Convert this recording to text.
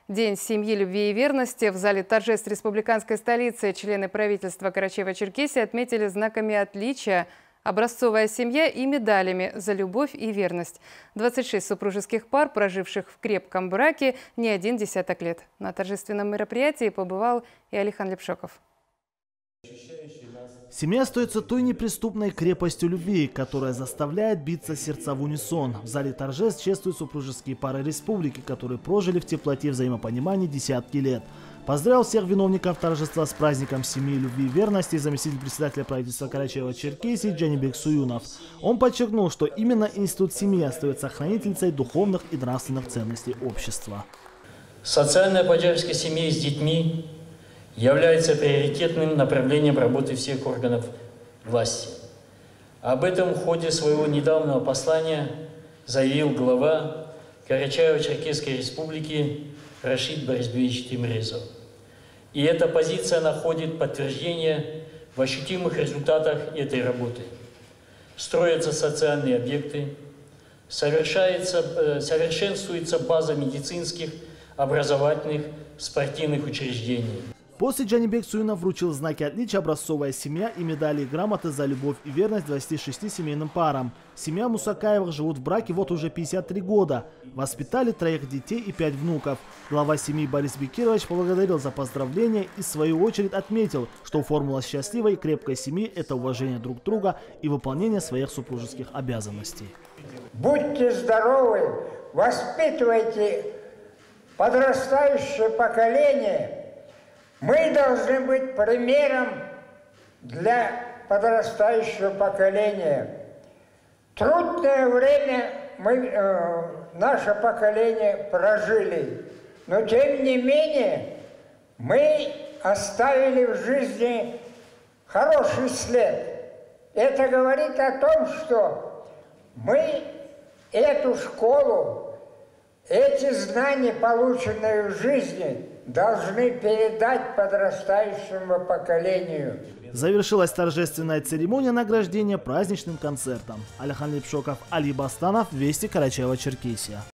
День семьи, любви и верности. В зале торжеств республиканской столицы члены правительства Карачаево-Черкесии отметили знаками отличия образцовая семья и медалями за любовь и верность. 26 супружеских пар, проживших в крепком браке не один десяток лет. На торжественном мероприятии побывал и Алихан Лепшоков. Семья остается той неприступной крепостью любви, которая заставляет биться сердца в унисон. В зале торжеств чествуют супружеские пары республики, которые прожили в теплоте и взаимопонимании десятки лет. Поздравил всех виновников торжества с праздником семьи, любви и верности заместитель председателя правительства Карачаево-Черкесии Джанибек Суюнов. Он подчеркнул, что именно институт семьи остается хранительницей духовных и нравственных ценностей общества. Социальная поддержка семей с детьми является приоритетным направлением работы всех органов власти. Об этом в ходе своего недавнего послания заявил глава Карачаево-Черкесской республики Рашид Борисович Тимирязев. И эта позиция находит подтверждение в ощутимых результатах этой работы. Строятся социальные объекты, совершенствуется база медицинских, образовательных, спортивных учреждений. После Джанибек Суюнов вручил знаки отличия образцовая семья и медали и грамоты за любовь и верность 26 семейным парам. Семья Мусакаевых живут в браке вот уже 53 года. Воспитали 3 детей и 5 внуков. Глава семьи Борис Бекирович поблагодарил за поздравления и в свою очередь отметил, что формула счастливой и крепкой семьи – это уважение друг друга и выполнение своих супружеских обязанностей. Будьте здоровы, воспитывайте подрастающее поколение. Мы должны быть примером для подрастающего поколения. Трудное время наше поколение прожили, но тем не менее мы оставили в жизни хороший след. Это говорит о том, что мы эту школу, эти знания, полученные в жизни, должны передать подрастающему поколению. Завершилась торжественная церемония награждения праздничным концертом. Алихан Лепшоков, Али Бастанов, Вести, Карачаево-Черкесия.